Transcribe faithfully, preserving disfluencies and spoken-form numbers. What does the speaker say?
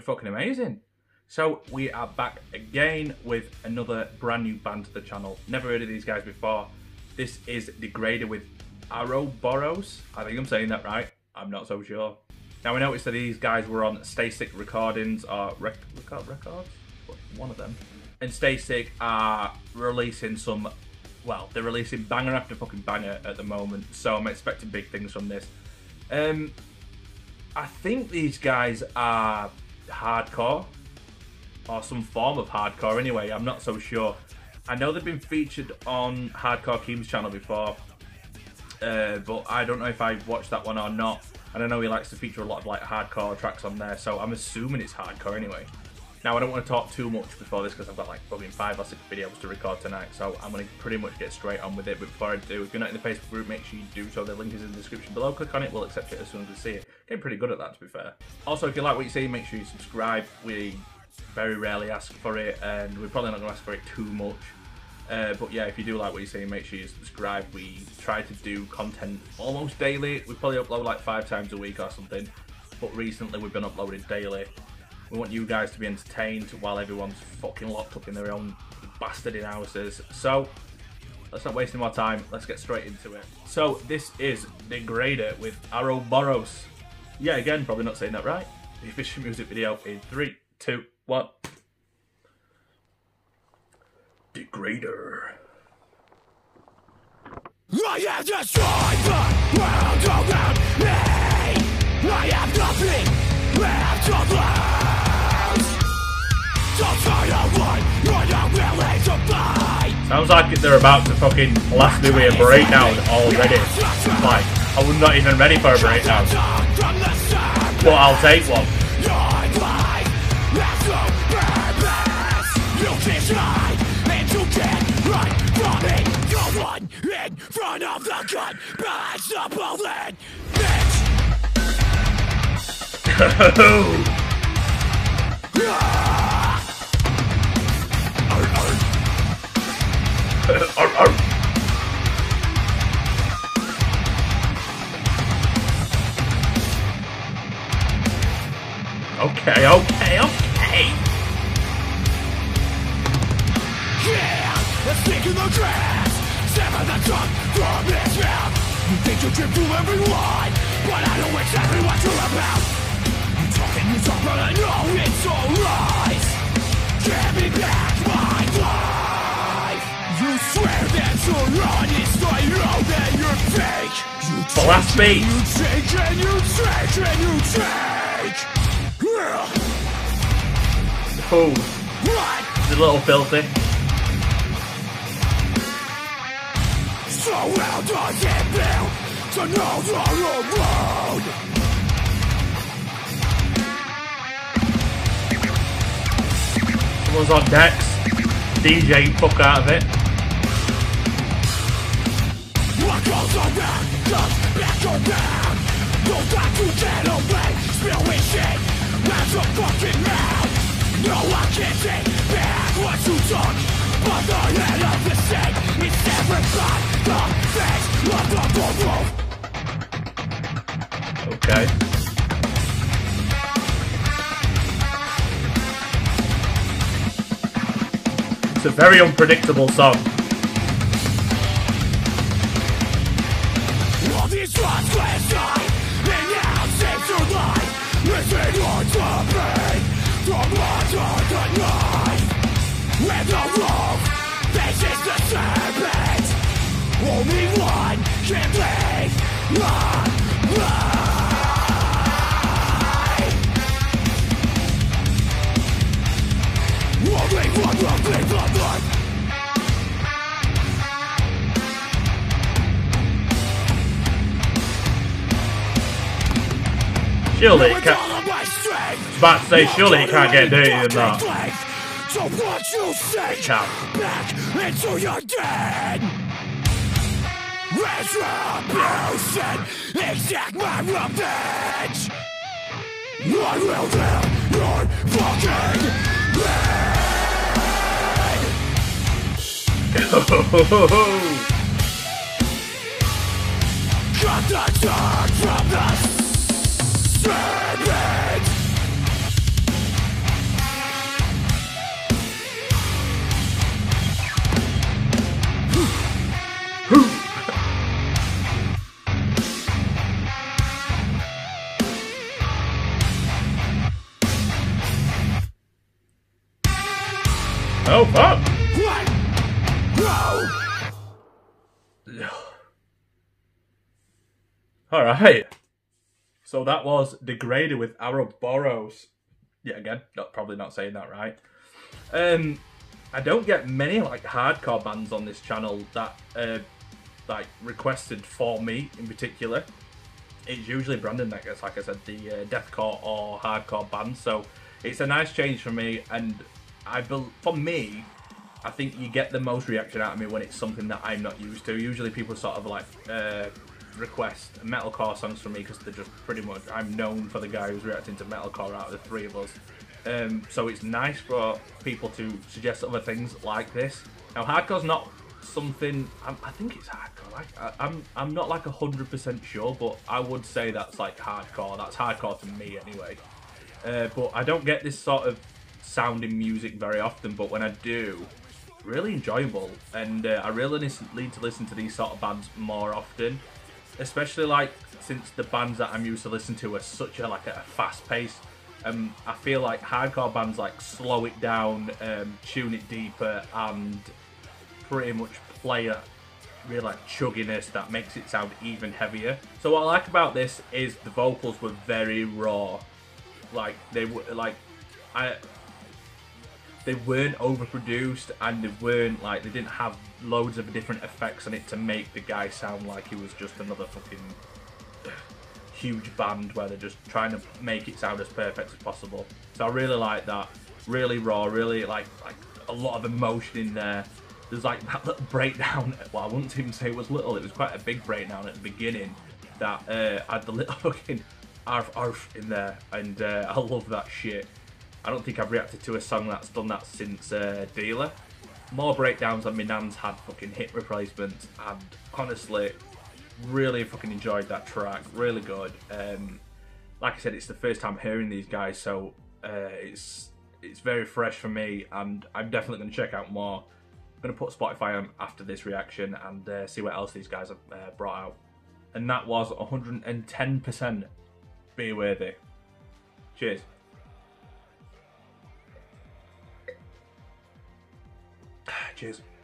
fucking amazing. So we are back again with another brand new band to the channel. Never heard of these guys before. This is Degrader with Ouroboros. I think I'm saying that right. I'm not so sure. Now we noticed that these guys were on Stay Sick Recordings or rec record records, one of them. And Stay Sick are releasing some. Well, they're releasing banger after fucking banger at the moment, so I'm expecting big things from this. Um, I think these guys are hardcore, or some form of hardcore anyway, I'm not so sure. I know they've been featured on Hardcore Keem's channel before, uh, but I don't know if I've watched that one or not. And I know he likes to feature a lot of like hardcore tracks on there, so I'm assuming it's hardcore anyway. Now, I don't want to talk too much before this because I've got like probably five or six videos to record tonight, so I'm going to pretty much get straight on with it. But before I do, if you're not in the Facebook group, make sure you do so. The link is in the description below. Click on it, we'll accept it as soon as we see it. Getting pretty good at that, to be fair. Also, if you like what you see, make sure you subscribe. We very rarely ask for it, and we're probably not going to ask for it too much. Uh, but yeah, if you do like what you see, make sure you subscribe. We try to do content almost daily. We probably upload like five times a week or something, but recently we've been uploading daily. We want you guys to be entertained while everyone's fucking locked up in their own bastarding houses. So, let's not waste any more time. Let's get straight into it. So, this is Degrader with Ouroboros. Yeah, again, probably not saying that right. The official music video in three, two, one. Degrader. I have destroyed the world around me. I have nothing left to lose. Sounds like they're about to fucking blast me with a breakdown already. Like, I was not even ready for a breakdown. But I'll take one. In front of the gun, behind the bullet, Okay, okay, okay. Yeah, let's stick in the grass. Sever the tongue from his mouth. You think you can fool everyone, but I know exactly what you're about. You talk and you talk, but I know it's all lies. Give me back my life. You swear that you're honest, I know that you're fake. You Blast me. You take and you take and you take. Oh, What? it's a little filthy. So how does it feel to know you're alone? Someone's on decks. D J, fuck out of it. What goes around comes back around. No time to get away, spilling shit. That's a fucking mouth. No, I can't take back what you took. But the head of the snake is never got the face of the wolf. Okay. It's a very unpredictable song. All these ones last night, and now seems to lie. Listen on the pain from under the knife. When the wolf faces the serpent, only one can leave alive. Only one will leave alive. Surely it can't. I was about to say, surely it can't get dirtier than that. So what you say Count. back into your den. Retribution, exact my revenge. I will have your fucking head. Cut the tongue from the serpent. Alright. So that was Degrader with Ouroboros. Yeah, again, not, probably not saying that right. Um, I don't get many like hardcore bands on this channel that uh, like requested for me in particular. It's usually Brandon that gets, like I said, the uh, deathcore or hardcore bands. So it's a nice change for me, and I for me, I think you get the most reaction out of me when it's something that I'm not used to. Usually people sort of like uh, request metalcore songs from me because they're just pretty much, I'm known for the guy who's reacting to metalcore out of the three of us. Um, so it's nice for people to suggest other things like this. Now hardcore's not something, I'm, I think it's hardcore. Like, I, I'm I'm not like a hundred percent sure, but I would say that's like hardcore. That's hardcore to me anyway. Uh, but I don't get this sort of sounding music very often. But when I do, really enjoyable, and uh, I really need to listen to these sort of bands more often. Especially like since the bands that I'm used to listening to are such a like a fast pace. Um, I feel like hardcore bands like slow it down, um, tune it deeper, and pretty much play a real like chugginess that makes it sound even heavier. So what I like about this is the vocals were very raw. Like they were like I they weren't overproduced, and they weren't like they didn't have loads of different effects on it to make the guy sound like he was just another fucking huge band where they're just trying to make it sound as perfect as possible. So I really like that. Really raw, really like like a lot of emotion in there. There's like that little breakdown. Well, I wouldn't even say it was little. It was quite a big breakdown at the beginning that uh, had the little fucking arf arf in there, and uh, I love that shit. I don't think I've reacted to a song that's done that since uh, Dealer. More breakdowns than my nan's had fucking hit replacements, and honestly, really fucking enjoyed that track. Really good. Um, like I said, it's the first time hearing these guys, so uh, it's it's very fresh for me, and I'm definitely going to check out more. I'm going to put Spotify on after this reaction and uh, see what else these guys have uh, brought out. And that was one hundred ten percent beer worthy. Cheers. Cheers.